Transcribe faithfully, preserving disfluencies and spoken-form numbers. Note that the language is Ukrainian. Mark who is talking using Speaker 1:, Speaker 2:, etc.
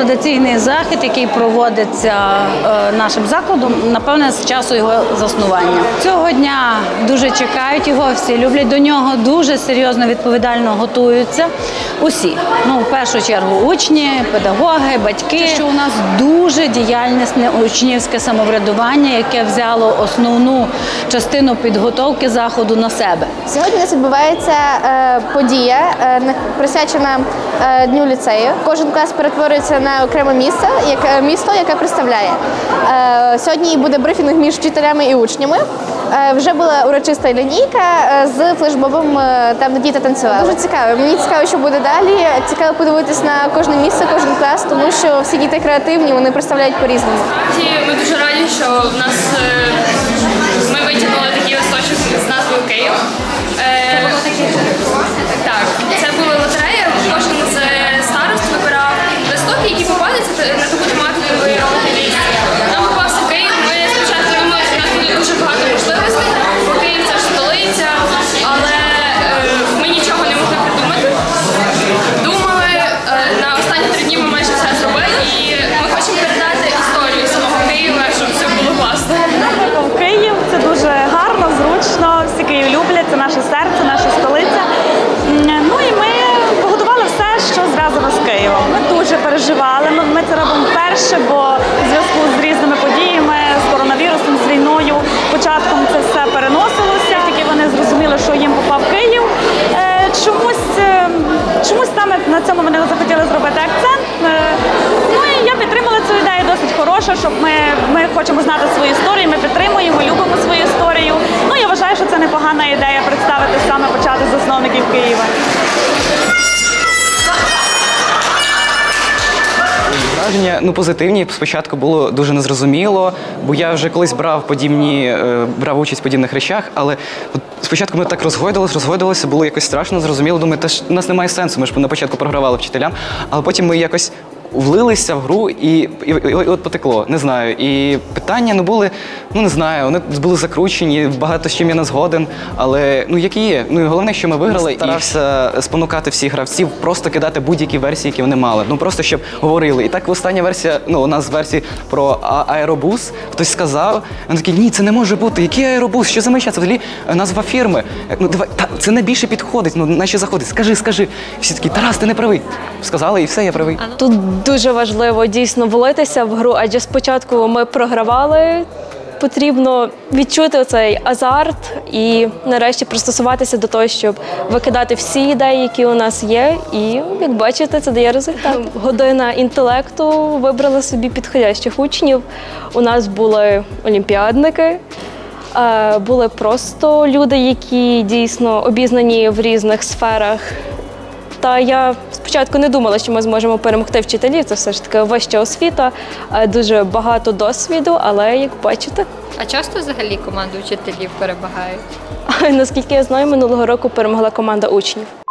Speaker 1: традиційний захід, який проводиться нашим закладом, напевне, з часу його заснування. Цього дня дуже чекають його, всі люблять, до нього дуже серйозно, відповідально готуються усі. Ну, в першу чергу учні, педагоги, батьки. Що у нас дуже діяльне учнівське самоврядування, яке взяло основну частину підготовки заходу на себе.
Speaker 2: Сьогодні у нас відбувається е, подія, е, присвячена е, Дню ліцею. Кожен клас перетворюється на окреме місце, як, місто, яке представляє. Е, сьогодні буде брифінг між вчителями і учнями. Е, вже була урочиста лінійка е, з флешмобом, е, там де діти танцювали. Дуже цікаво. Мені цікаво, що буде далі. Цікаво подивитись на кожне місце, кожен клас, тому що всі діти креативні, вони представляють по-різному.
Speaker 3: Ми дуже раді, що в нас ми витягнули такий листочок з назвою Київ. Е, так, це була лотерея, кожен з старост вибирав листок, який попадеться на таку тематику виробити. Нам попався Київ, ми спочатку думали, що в нас буде дуже багато можливостей, бо Київ – це ж столиця, але е, ми нічого не могли придумати. Думали, е, на останні три дні ми майже все зробили, і ми хочемо передати історію самого Києва, щоб все було класно.
Speaker 4: Київ – це дуже гарно, зручно, всі Київ люблять, це наше серце, наша столиця. Ну і ми погодували все, що зв'язано з Києвом. Ми дуже переживали, ми, ми це робимо вперше, бо в зв'язку з різними подіями, з коронавірусом, з війною, початком це все переносилося, тільки вони зрозуміли, що їм попав Київ. Е, чомусь, е, чомусь саме на цьому вони захотіли зробити акцент. Е, ну і я підтримала цю ідею, досить хороша, щоб ми, ми хочемо знати свою історію, ми підтримуємо, любимо свою історію. Ну, я вважаю, що це непогана ідея представити саме почати з засновників Києва.
Speaker 5: Враження, ну, позитивні. Спочатку було дуже незрозуміло, бо я вже колись брав подібні, брав участь в подібних речах, але от спочатку ми так розгойдалися, розгойдалися, було якось страшно, зрозуміло, думаю, теж у нас немає сенсу, ми ж на початку програвали вчителям, але потім ми якось влилися в гру і, і, і, і от потекло, не знаю. І питання, ну, були, ну, не знаю, вони були закручені, багато з чим я не згоден, але, ну, які є. Ну, і головне, що ми виграли, і старався спонукати всіх гравців просто кидати будь-які версії, які вони мали. Ну, просто, щоб говорили. І так остання версія, ну, у нас версії про аеробус, хтось сказав, він такий, ні, це не може бути, який аеробус, що за меча, це взагалі назва фірми. Ну, давай, та, це найбільше підходить, ну, наче заходить, скажи, скажи. Всі такі, Тарас, ти не правий. Сказали, і все, я правий.
Speaker 6: Тут дуже важливо дійсно влитися в гру, адже спочатку ми програвали, потрібно відчути цей азарт і нарешті пристосуватися до того, щоб викидати всі ідеї, які у нас є, і, як бачите, це дає результат. Година інтелекту, вибрали собі підходящих учнів. У нас були олімпіадники, були просто люди, які дійсно обізнані в різних сферах. Та я спочатку не думала, що ми зможемо перемогти вчителів, це все ж таки вища освіта, дуже багато досвіду, але, як бачите…
Speaker 7: А часто взагалі команди вчителів перемагають?
Speaker 6: Наскільки я знаю, минулого року перемогла команда учнів.